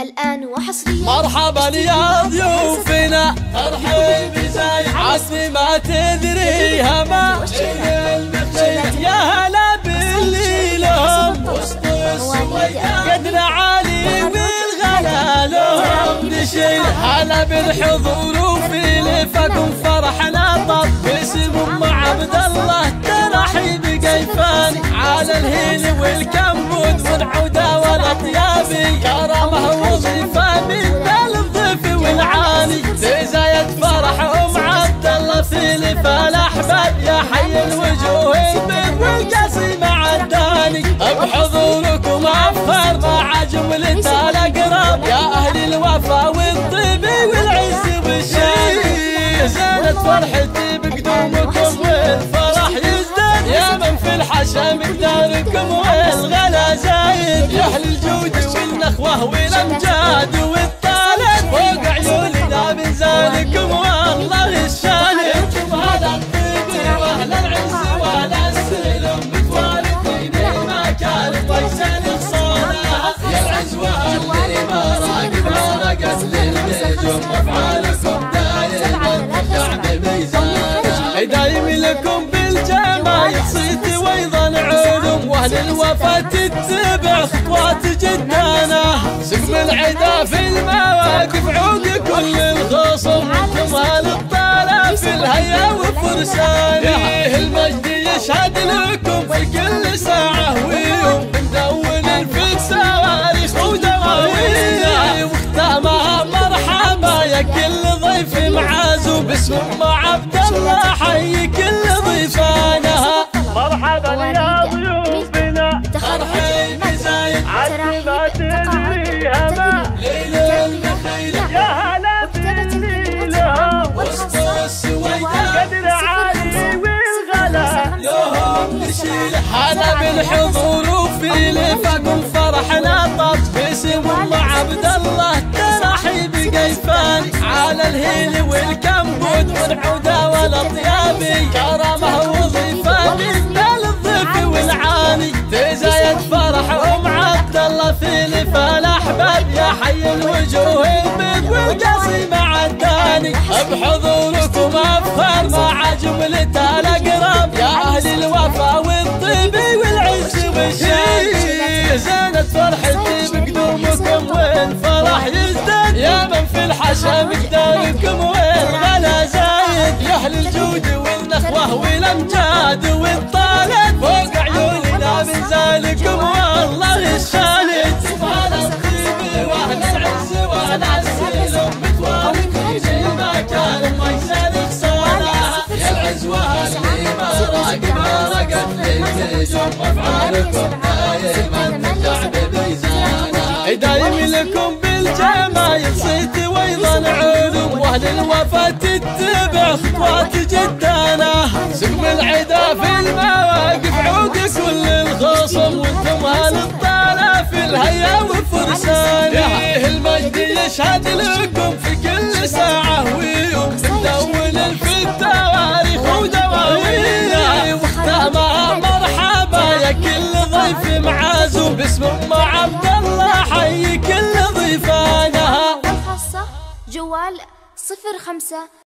الآن وحصريا. مرحبا يا ضيوفنا، ترحيب زايد عسي ما تدريها ما يا هلا باللي لهم وسط السويداء قدر عالي والغلا لهم نشيل. هلا بالحضور وفي لفكم فرحنا طب باسم ام عبد الله ترحيب قيفاني على الهيل والكمبود والعوده والاطيابي كرمه وظيفه من الضيف والعاني لزايد فرح ام عبد الله في لفا الاحباب يا حي الوجوه البر والقصي مع الداني بحضوركم افخر مع جمله الاقراب يا اهل الوفا والطيب والعز والشي زانت فرحتي بقدومكم والفرح يزداد يا من في الحشا مقداركم والغلا زايد يا اهل الجود والنخوه والامجاد والطالب فوق عيوننا بنزالكم والله الشاهد هذا الطيب واهل العز واهل السلم بتوالدين ما كان طيسان صالح يا العز واهل ما راقب رقت للنجوم افعالكم دايم لكم بالجمال صيت وايضا علوم واهل الوفا تتبع خطوات جدانا سقم العدا في المواقف عوق كل الخصم وانتم اهل الطالع في الهيا وفرسانه المجد يشهد لكم في كل ساعه ويوم مدون في الصواريخ ودواويه وختامها مرحبا يا كل ضيف معازو باسم ام عبد الله حي كل ضيفانها. مرحبا يا ضيوفنا ترحيب زايد عسي ما تدريها ما ليل النخيل يا هلا باللي لهم وسط السويداء قدر عالي والغلا لهم نشيل. هلا بالحضور وفي لفكم فرحنا طب باسم ام عبد الله ترحيب قيفاني على الهيل والكمبود والعوده والاطيابي كرمه وظيفه من الضيف والعاني تزايد فرح ام عبد الله في لفا الاحباب يا حي الوجوه البيض والقصي مع الداني بحضوركم افخر مع جمله الاقراب يا اهل الوفا والطيب والعز والشي زانت فرحتي بقدومكم والفرح يزداد يا من في الحشا مقداركم والغلا زايد يا اهل الجود والنخوه والامجاد والطالب فوق عيوننا بنزالكم والله الشاهد سبحان الطيب واهل العز واهل السلم متوالدين ما كان ميسالك صالح يا العز واهل ما راقب رقت للنجوم افعالكم دايما الشعب بيزانا دايم لكم بالجمايل صيت وايضا علوم واهل الوفا تتبع خطوات جدانا سقم العدا في المواقف عوق كل الخصم وانتم اهل الطالع في الهيا وفرسانه المجد يشهد لكم في كل ساعه ويوم مدون في التواريخ ودواويه وختامها مرحبا يا كل ضيف معازو باسم ام عبد الله حي كل ضيفانها. الخاصة جوال 05